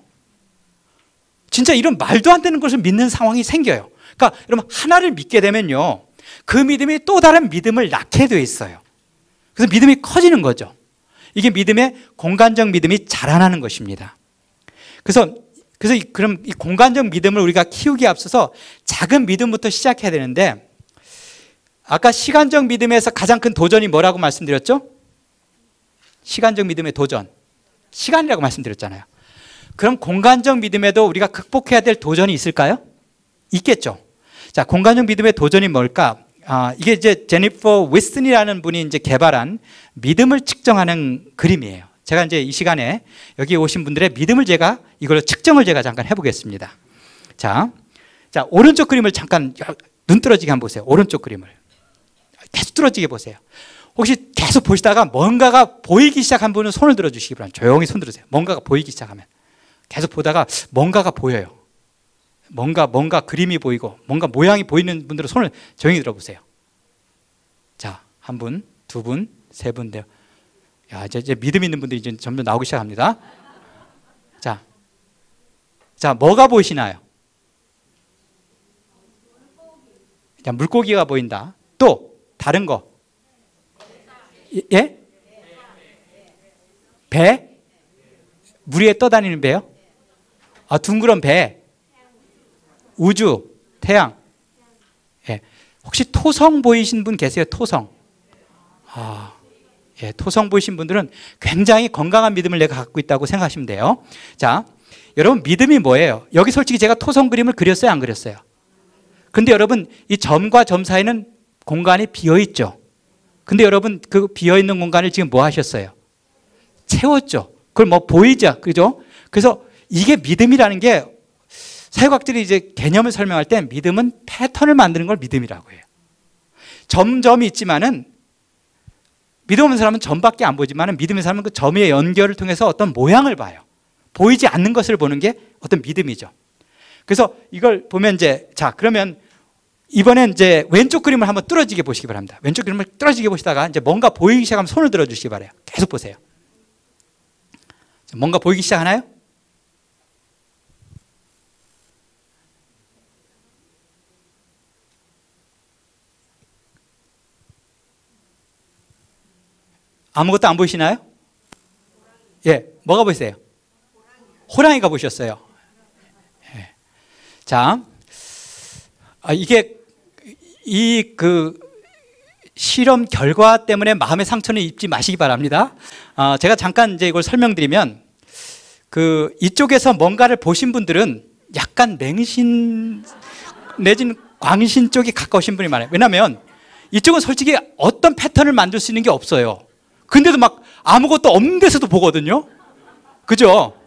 진짜 이런 말도 안 되는 것을 믿는 상황이 생겨요. 그러니까 여러분, 하나를 믿게 되면요 그 믿음이 또 다른 믿음을 낳게 돼 있어요. 그래서 믿음이 커지는 거죠. 이게 믿음의 공간적 믿음이 자라나는 것입니다. 그래서 그래서 이, 그럼 이 공간적 믿음을 우리가 키우기에 앞서서 작은 믿음부터 시작해야 되는데, 아까 시간적 믿음에서 가장 큰 도전이 뭐라고 말씀드렸죠? 시간적 믿음의 도전, 시간이라고 말씀드렸잖아요. 그럼 공간적 믿음에도 우리가 극복해야 될 도전이 있을까요? 있겠죠. 자, 공간적 믿음의 도전이 뭘까? 아, 이게 이제 제니퍼 웨스턴이라는 분이 이제 개발한 믿음을 측정하는 그림이에요. 제가 이제 이 시간에 여기 오신 분들의 믿음을 제가 이걸로 측정을 제가 잠깐 해보겠습니다. 자, 자 오른쪽 그림을 잠깐 눈 떨어지게 한번 보세요. 오른쪽 그림을 계속 떨어지게 보세요. 혹시 계속 보시다가 뭔가가 보이기 시작한 분은 손을 들어주시기 바랍니다. 조용히 손 들으세요. 뭔가가 보이기 시작하면. 계속 보다가 뭔가가 보여요. 뭔가 뭔가 그림이 보이고 뭔가 모양이 보이는 분들은 손을 조용히 들어보세요. 자, 한 분, 두 분, 세 분 돼요. 야, 이제, 이제 믿음 있는 분들이 이제 점점 나오기 시작합니다. 자, 자, 뭐가 보이시나요? 자, 물고기가 보인다. 또 다른 거. 예? 배? 물 위에 떠다니는 배요? 아, 둥그런 배. 우주, 태양. 예. 혹시 토성 보이신 분 계세요? 토성. 아, 예, 토성 보이신 분들은 굉장히 건강한 믿음을 내가 갖고 있다고 생각하시면 돼요. 자, 여러분, 믿음이 뭐예요? 여기 솔직히 제가 토성 그림을 그렸어요, 안 그렸어요? 근데 여러분, 이 점과 점 사이는 공간이 비어 있죠. 근데 여러분, 그 비어 있는 공간을 지금 뭐 하셨어요? 채웠죠. 그걸 뭐 보이죠, 그죠? 그래서 이게 믿음이라는 게, 사회과학들이 이제 개념을 설명할 때 믿음은 패턴을 만드는 걸 믿음이라고 해요. 점점이 있지만은, 믿음 없는 사람은 점밖에 안 보지만 믿음의 사람은 그 점의 연결을 통해서 어떤 모양을 봐요. 보이지 않는 것을 보는 게 어떤 믿음이죠. 그래서 이걸 보면 이제, 자, 그러면 이번엔 이제 왼쪽 그림을 한번 뚫어지게 보시기 바랍니다. 왼쪽 그림을 뚫어지게 보시다가 이제 뭔가 보이기 시작하면 손을 들어주시기 바라요. 계속 보세요. 뭔가 보이기 시작하나요? 아무것도 안 보이시나요? 예, 뭐가 보이세요? 호랑이가 보셨어요. 예. 자, 아, 이게 이 그 실험 결과 때문에 마음의 상처는 입지 마시기 바랍니다. 아, 제가 잠깐 이제 이걸 설명드리면, 그 이쪽에서 뭔가를 보신 분들은 약간 맹신 내지는 광신 쪽이 가까우신 분이 많아요. 왜냐하면 이쪽은 솔직히 어떤 패턴을 만들 수 있는 게 없어요. 근데도 막 아무것도 없는 데서도 보거든요. 그죠?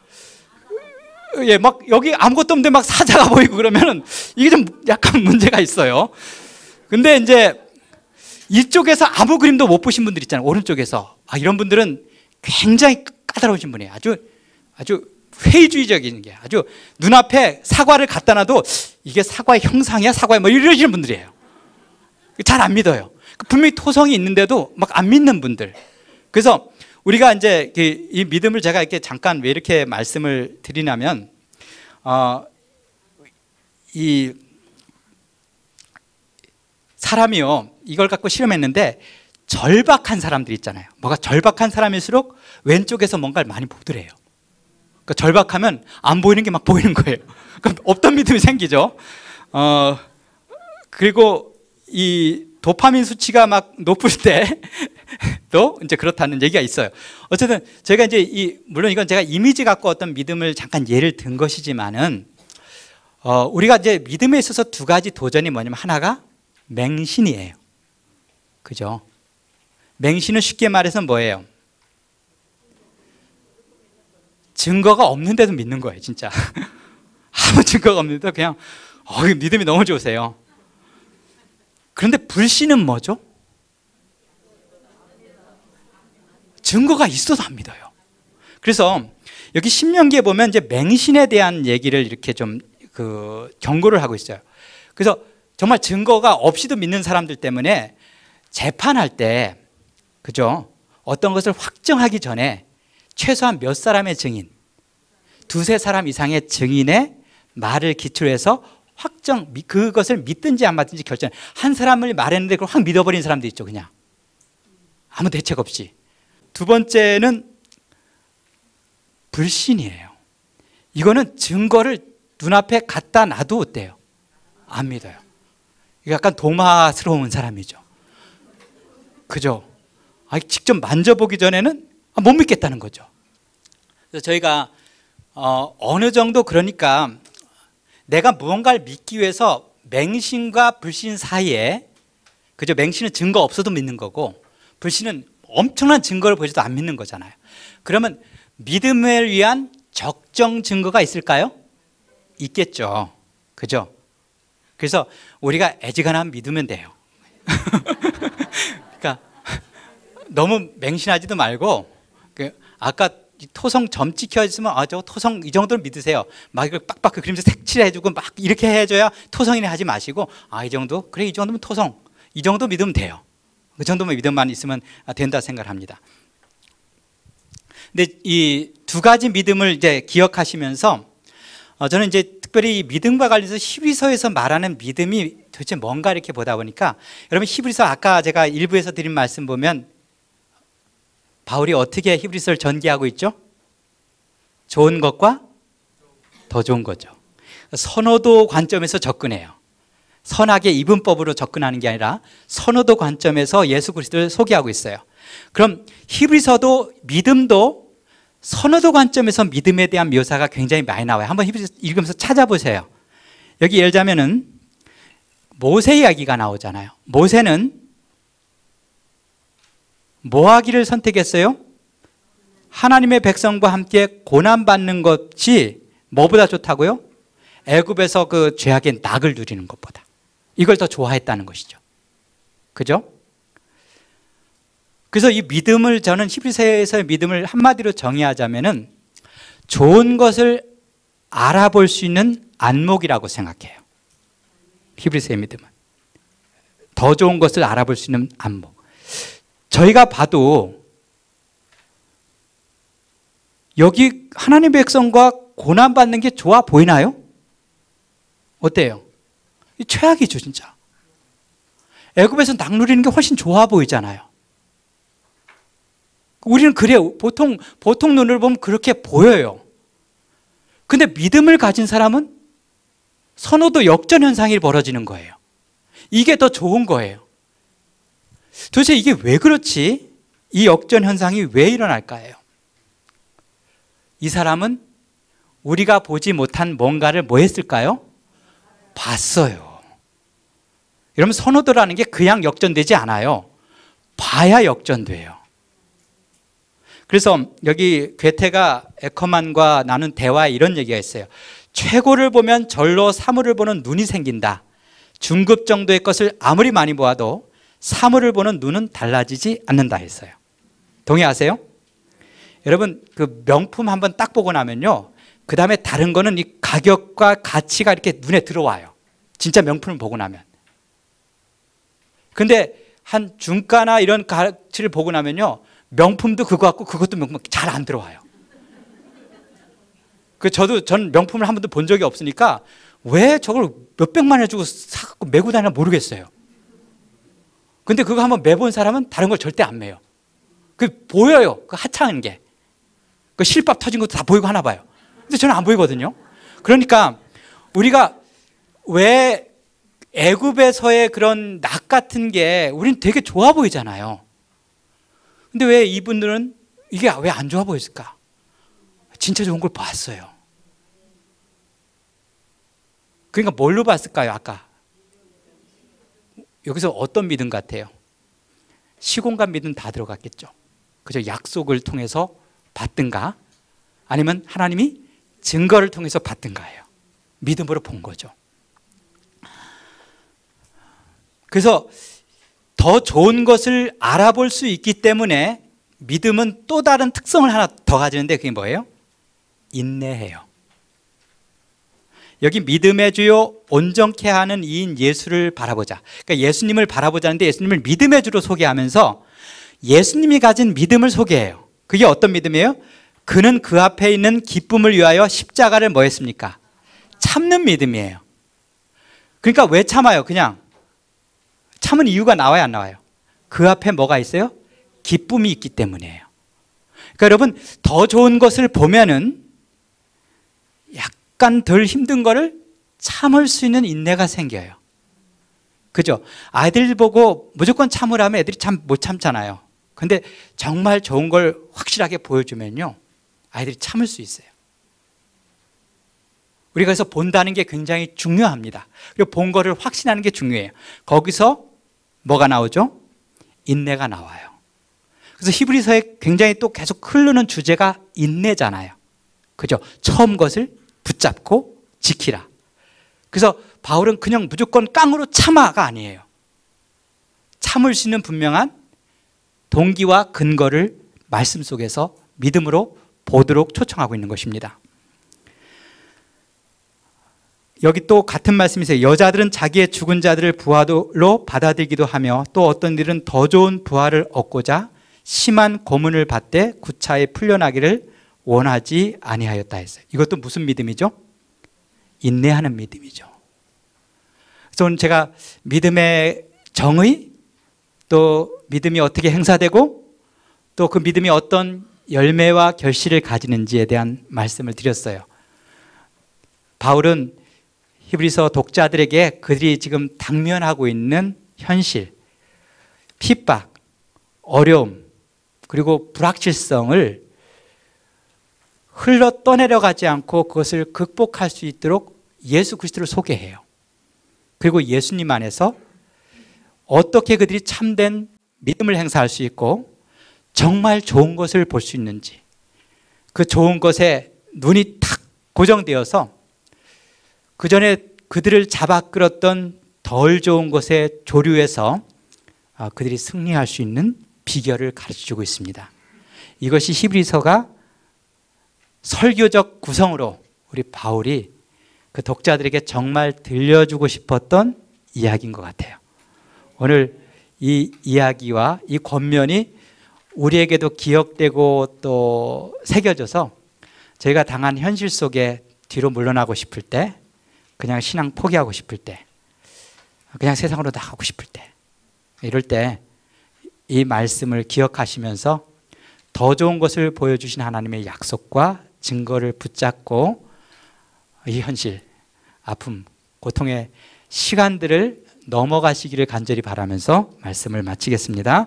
예, 막 여기 아무것도 없는데 막 사자가 보이고 그러면은 이게 좀 약간 문제가 있어요. 근데 이제 이쪽에서 아무 그림도 못 보신 분들 있잖아요. 오른쪽에서. 아, 이런 분들은 굉장히 까다로우신 분이에요. 아주 아주 회의주의적인 게 아주 눈앞에 사과를 갖다 놔도 이게 사과의 형상이야, 사과야, 뭐 이러시는 분들이에요. 잘 안 믿어요. 분명히 토성이 있는데도 막 안 믿는 분들. 그래서 우리가 이제 이 믿음을 제가 이렇게 잠깐 왜 이렇게 말씀을 드리냐면, 어, 이 사람이요, 이걸 갖고 실험했는데 절박한 사람들 있잖아요. 뭐가 절박한 사람일수록 왼쪽에서 뭔가를 많이 보더래요. 그러니까 절박하면 안 보이는 게 막 보이는 거예요. 그럼 없던 믿음이 생기죠. 어, 그리고 이 도파민 수치가 막 높을 때도 이제 그렇다는 얘기가 있어요. 어쨌든 제가 이제 이 물론 이건 제가 이미지 갖고 어떤 믿음을 잠깐 예를 든 것이지만은 어, 우리가 이제 믿음에 있어서 두 가지 도전이 뭐냐면 하나가 맹신이에요. 그죠? 맹신은 쉽게 말해서 뭐예요? 증거가 없는데도 믿는 거예요, 진짜. 아무 증거가 없는데도 그냥 어, 믿음이 너무 좋으세요. 그런데 불신은 뭐죠? 증거가 있어도 안 믿어요. 그래서 여기 신명기에 보면 이제 맹신에 대한 얘기를 이렇게 좀 그 경고를 하고 있어요. 그래서 정말 증거가 없이도 믿는 사람들 때문에 재판할 때, 그죠? 어떤 것을 확정하기 전에 최소한 몇 사람의 증인, 두세 사람 이상의 증인의 말을 기초로 해서 확정, 그것을 믿든지 안 믿든지 결정. 한 사람을 말했는데 그걸 확 믿어버린 사람도 있죠, 그냥. 아무 대책 없이. 두 번째는 불신이에요. 이거는 증거를 눈앞에 갖다 놔도 어때요? 안 믿어요. 약간 도마스러운 사람이죠. 그죠? 아, 직접 만져보기 전에는 못 믿겠다는 거죠. 그래서 저희가 어, 어느 정도 그러니까 내가 무언가를 믿기 위해서 맹신과 불신 사이에, 그죠? 맹신은 증거 없어도 믿는 거고 불신은 엄청난 증거를 보여줘도 안 믿는 거잖아요. 그러면 믿음을 위한 적정 증거가 있을까요? 있겠죠. 그죠? 그래서 우리가 애지간하면 믿으면 돼요. 그러니까 너무 맹신하지도 말고, 그 아까 토성 점 찍혀 있으면 아, 저 토성 이 정도는 믿으세요. 막 이걸 빡빡 그림자 색칠해주고 막 이렇게 해줘야 토성이네 하지 마시고, 아, 이 정도? 그래, 이 정도면 토성. 이 정도 믿으면 돼요. 그 정도면 믿음만 있으면 된다 생각을 합니다. 근데 이 두 가지 믿음을 이제 기억하시면서 어, 저는 이제 특별히 이 믿음과 관련해서 히브리서에서 말하는 믿음이 도대체 뭔가 이렇게 보다 보니까, 여러분 히브리서 아까 제가 일부에서 드린 말씀 보면 바울이 어떻게 히브리서를 전개하고 있죠? 좋은 것과 더 좋은 거죠. 선호도 관점에서 접근해요. 선악의 이분법으로 접근하는 게 아니라 선호도 관점에서 예수 그리스도를 소개하고 있어요. 그럼 히브리서도 믿음도 선호도 관점에서 믿음에 대한 묘사가 굉장히 많이 나와요. 한번 히브리서 읽으면서 찾아보세요. 여기 예를 들자면은 모세 이야기가 나오잖아요. 모세는 뭐 하기를 선택했어요? 하나님의 백성과 함께 고난받는 것이 뭐보다 좋다고요? 애굽에서 그 죄악의 낙을 누리는 것보다. 이걸 더 좋아했다는 것이죠. 그죠? 그래서 이 믿음을, 저는 히브리서에서의 믿음을 한마디로 정의하자면은 좋은 것을 알아볼 수 있는 안목이라고 생각해요. 히브리서의 믿음은 더 좋은 것을 알아볼 수 있는 안목. 저희가 봐도 여기 하나님의 백성과 고난받는 게 좋아 보이나요? 어때요? 최악이죠, 진짜. 애굽에서 낙 누리는 게 훨씬 좋아 보이잖아요. 우리는 그래요. 보통, 보통 눈을 보면 그렇게 보여요. 근데 믿음을 가진 사람은 선호도 역전 현상이 벌어지는 거예요. 이게 더 좋은 거예요. 도대체 이게 왜 그렇지? 이 역전 현상이 왜 일어날까요? 이 사람은 우리가 보지 못한 뭔가를 뭐 했을까요? 봤어요. 여러분, 선호도라는 게 그냥 역전되지 않아요. 봐야 역전돼요. 그래서 여기 괴테가 에커만과 나눈 대화에 이런 얘기가 있어요. 최고를 보면 절로 사물을 보는 눈이 생긴다. 중급 정도의 것을 아무리 많이 보아도 사물을 보는 눈은 달라지지 않는다 했어요. 동의하세요? 여러분, 그 명품 한번 딱 보고 나면요, 그 다음에 다른 거는 이 가격과 가치가 이렇게 눈에 들어와요. 진짜 명품을 보고 나면. 근데 한 중가나 이런 가치를 보고 나면요, 명품도 그거 같고 그것도 명품 잘 안 들어와요. 그 저도 전 명품을 한 번도 본 적이 없으니까 왜 저걸 몇백만 원 주고 사갖고 메고 다니나 모르겠어요. 근데 그거 한번 매본 사람은 다른 걸 절대 안 매요. 그 보여요. 그 하찮은 게. 그 실밥 터진 것도 다 보이고 하나 봐요. 근데 저는 안 보이거든요. 그러니까 우리가 왜 애굽에서의 그런 낙 같은 게 우리는 되게 좋아 보이잖아요. 근데 왜 이분들은 이게 왜 안 좋아 보였을까? 진짜 좋은 걸 봤어요. 그러니까 뭘로 봤을까요? 아까 여기서 어떤 믿음 같아요? 시공간 믿음 다 들어갔겠죠. 그죠? 약속을 통해서 받든가 아니면 하나님이 증거를 통해서 받든가예요. 믿음으로 본 거죠. 그래서 더 좋은 것을 알아볼 수 있기 때문에 믿음은 또 다른 특성을 하나 더 가지는데 그게 뭐예요? 인내해요. 여기 믿음의 주요 온전케 하는 이인 예수를 바라보자. 그러니까 예수님을 바라보자는데 예수님을 믿음의 주로 소개하면서 예수님이 가진 믿음을 소개해요. 그게 어떤 믿음이에요? 그는 그 앞에 있는 기쁨을 위하여 십자가를 뭐 했습니까? 참는 믿음이에요. 그러니까 왜 참아요? 그냥 참은 이유가 나와요, 안 나와요? 그 앞에 뭐가 있어요? 기쁨이 있기 때문이에요. 그러니까 여러분, 더 좋은 것을 보면은 약간 덜 힘든 거를 참을 수 있는 인내가 생겨요. 그죠? 아이들 보고 무조건 참으라면 애들이 참 못 참잖아요. 근데 정말 좋은 걸 확실하게 보여주면요, 아이들이 참을 수 있어요. 우리가 그래서 본다는 게 굉장히 중요합니다. 그리고 본 거를 확신하는 게 중요해요. 거기서 뭐가 나오죠? 인내가 나와요. 그래서 히브리서에 굉장히 또 계속 흐르는 주제가 인내잖아요. 그죠? 처음 것을 붙잡고 지키라. 그래서 바울은 그냥 무조건 깡으로 참아가 아니에요. 참을 수 있는 분명한 동기와 근거를 말씀 속에서 믿음으로 보도록 초청하고 있는 것입니다. 여기 또 같은 말씀이 있어요. 여자들은 자기의 죽은 자들을 부활로 받아들이기도 하며 또 어떤 일은 더 좋은 부활을 얻고자 심한 고문을 받되 구차히 풀려나기를 원하지 아니하였다 했어요. 이것도 무슨 믿음이죠? 인내하는 믿음이죠. 그래서 오늘 제가 믿음의 정의, 또 믿음이 어떻게 행사되고 또 그 믿음이 어떤 열매와 결실을 가지는지에 대한 말씀을 드렸어요. 바울은 히브리서 독자들에게 그들이 지금 당면하고 있는 현실, 핍박, 어려움, 그리고 불확실성을 흘러 떠내려가지 않고 그것을 극복할 수 있도록 예수 그리스도를 소개해요. 그리고 예수님 안에서 어떻게 그들이 참된 믿음을 행사할 수 있고 정말 좋은 것을 볼 수 있는지, 그 좋은 것에 눈이 탁 고정되어서 그 전에 그들을 잡아 끌었던 덜 좋은 것에 조류해서 그들이 승리할 수 있는 비결을 가르쳐주고 있습니다. 이것이 히브리서가 설교적 구성으로 우리 바울이 그 독자들에게 정말 들려주고 싶었던 이야기인 것 같아요. 오늘 이 이야기와 이 권면이 우리에게도 기억되고 또 새겨져서 저희가 당한 현실 속에 뒤로 물러나고 싶을 때, 그냥 신앙 포기하고 싶을 때, 그냥 세상으로 나가고 싶을 때, 이럴 때 이 말씀을 기억하시면서 더 좋은 것을 보여주신 하나님의 약속과 증거를 붙잡고 이 현실, 아픔, 고통의 시간들을 넘어가시기를 간절히 바라면서 말씀을 마치겠습니다.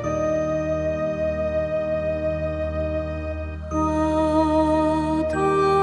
어둠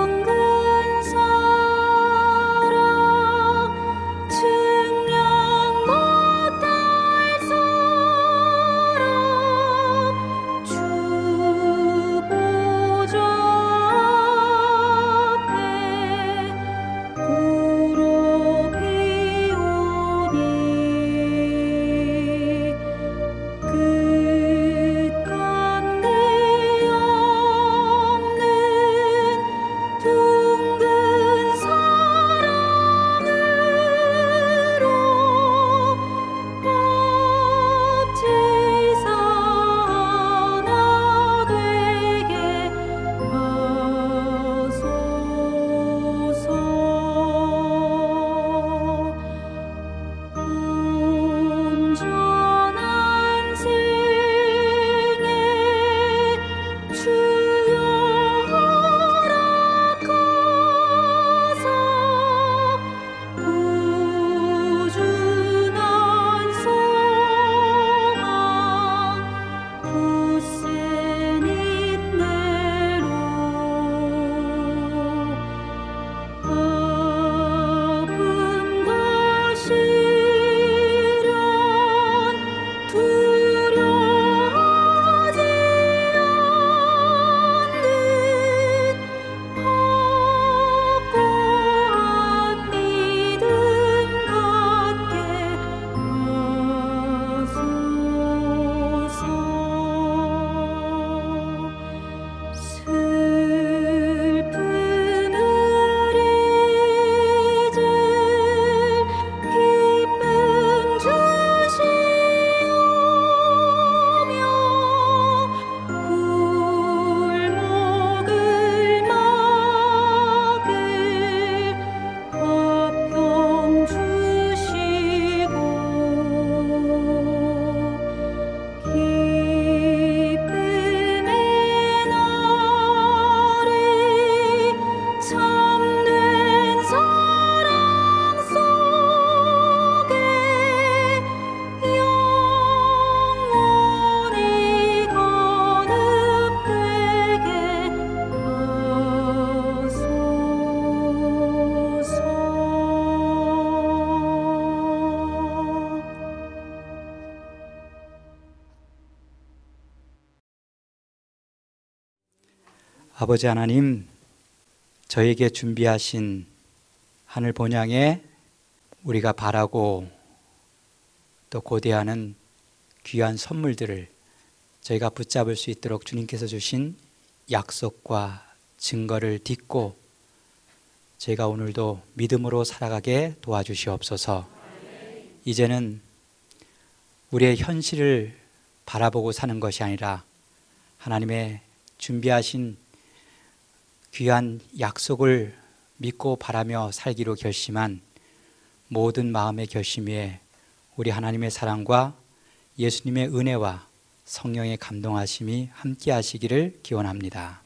아버지 하나님, 저에게 준비하신 하늘 본향에 우리가 바라고 또 고대하는 귀한 선물들을 저희가 붙잡을 수 있도록 주님께서 주신 약속과 증거를 딛고 저희가 오늘도 믿음으로 살아가게 도와주시옵소서. 이제는 우리의 현실을 바라보고 사는 것이 아니라 하나님의 준비하신 귀한 약속을 믿고 바라며 살기로 결심한 모든 마음의 결심 위에 우리 하나님의 사랑과 예수님의 은혜와 성령의 감동하심이 함께 하시기를 기원합니다.